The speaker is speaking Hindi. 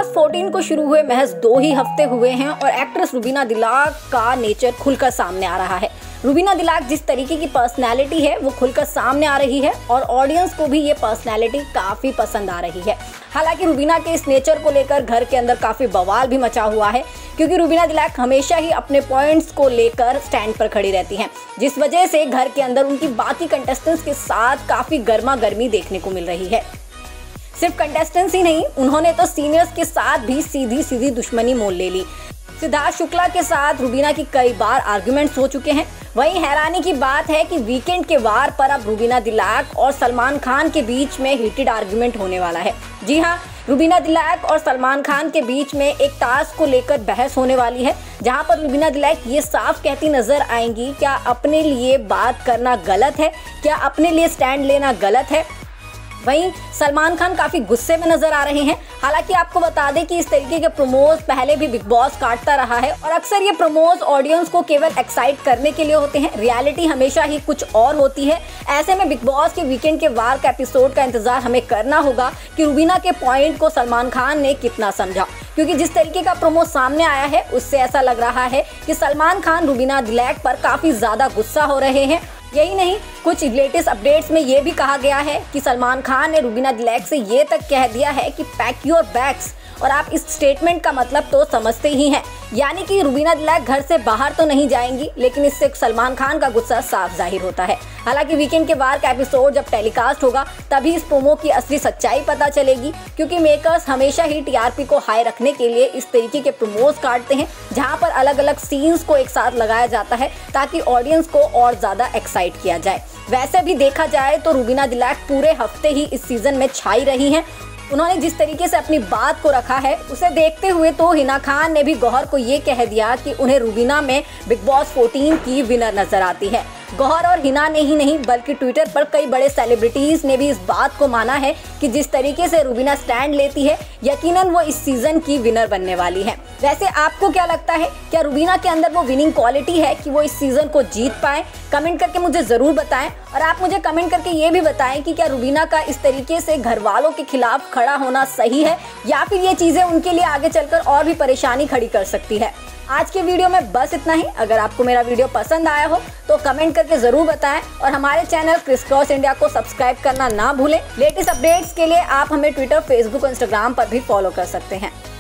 बॉस 14 को शुरू हुए महज 2 ही हफ्ते हुए हैं और एक्ट्रेस रुबीना दिलाक का नेचर खुलकर सामने आ रहा है। रुबीना दिलाक जिस तरीके की पर्सनैलिटी है वो खुलकर सामने आ रही है और ऑडियंस को भी ये पर्सनैलिटी काफ़ी पसंद आ रही है। हालांकि रुबीना के इस नेचर को लेकर घर के अंदर काफ़ी बवाल भी मचा हुआ है, क्योंकि रुबीना दिलाक हमेशा ही अपने पॉइंट्स को लेकर स्टैंड पर खड़ी रहती हैं, जिस वजह से घर के अंदर उनकी बाकी कंटेस्टेंट्स के साथ काफ़ी गर्मा गर्मी देखने को मिल रही है। सिर्फ कंटेस्टेंट्स ही नहीं, उन्होंने तो सीनियर्स के साथ भी सीधी सीधी दुश्मनी मोल ले ली। सिद्धार्थ शुक्ला के साथ रुबीना की कई बार आर्ग्यूमेंट्स हो चुके हैं। वहीं हैरानी की बात है कि वीकेंड के वार पर अब रुबीना दिलाक और सलमान खान के बीच में हीटेड आर्ग्यूमेंट होने वाला है। जी हाँ, रुबीना दिलाक और सलमान खान के बीच में एक टास्क को लेकर बहस होने वाली है, जहां पर रुबीना दिलाक ये साफ कहती नजर आएंगी, क्या अपने लिए बात करना गलत है, क्या अपने लिए स्टैंड लेना गलत है। वहीं सलमान खान काफ़ी गुस्से में नजर आ रहे हैं। हालांकि आपको बता दें कि इस तरीके के प्रोमोज पहले भी बिग बॉस काटता रहा है और अक्सर ये प्रोमोज ऑडियंस को केवल एक्साइट करने के लिए होते हैं। रियलिटी हमेशा ही कुछ और होती है। ऐसे में बिग बॉस के वीकेंड के वार का एपिसोड का इंतजार हमें करना होगा कि रुबीना के पॉइंट को सलमान खान ने कितना समझा, क्योंकि जिस तरीके का प्रोमो सामने आया है उससे ऐसा लग रहा है कि सलमान खान रुबीना दिलाक पर काफ़ी ज़्यादा गुस्सा हो रहे हैं। यही नहीं, कुछ लेटेस्ट अपडेट्स में ये भी कहा गया है कि सलमान खान ने रुबीना दिलाक से ये तक कह दिया है कि पैक योर बैग्स, और आप इस स्टेटमेंट का मतलब तो समझते ही हैं, यानी कि रुबीना दिलाक घर से बाहर तो नहीं जाएंगी, लेकिन इससे सलमान खान का गुस्सा साफ जाहिर होता है। हालांकि वीकेंड के वार का एपिसोड जब टेलीकास्ट होगा तभी इस प्रोमो की असली सच्चाई पता चलेगी, क्योंकि मेकर्स हमेशा ही टीआरपी को हाई रखने के लिए इस तरीके के प्रोमोज काटते हैं, जहां पर अलग अलग सीन्स को एक साथ लगाया जाता है ताकि ऑडियंस को और ज़्यादा एक्साइट किया जाए। वैसे भी देखा जाए तो रुबीना दिलाक पूरे हफ्ते ही इस सीजन में छाई रही हैं। उन्होंने जिस तरीके से अपनी बात को रखा है उसे देखते हुए तो हिना खान ने भी गौहर को ये कह दिया कि उन्हें रुबीना में बिग बॉस 14 की विनर नजर आती है। गौहर और हिना ने ही नहीं बल्कि ट्विटर पर कई बड़े सेलिब्रिटीज ने भी इस बात को माना है कि जिस तरीके से रुबीना स्टैंड लेती है, यकीनन वो इस सीजन की विनर बनने वाली है। वैसे आपको क्या लगता है, क्या रुबीना के अंदर वो विनिंग क्वालिटी है कि वो इस सीजन को जीत पाए? कमेंट करके मुझे ज़रूर बताएं। और आप मुझे कमेंट करके ये भी बताएं कि क्या रुबीना का इस तरीके से घर वालों के खिलाफ खड़ा होना सही है, या फिर ये चीज़ें उनके लिए आगे चलकर और भी परेशानी खड़ी कर सकती है। आज के वीडियो में बस इतना ही। अगर आपको मेरा वीडियो पसंद आया हो तो कमेंट करके ज़रूर बताएं और हमारे चैनल क्रिस क्रॉस इंडिया को सब्सक्राइब करना ना भूलें। लेटेस्ट अपडेट्स के लिए आप हमें ट्विटर, फेसबुक और इंस्टाग्राम पर भी फॉलो कर सकते हैं।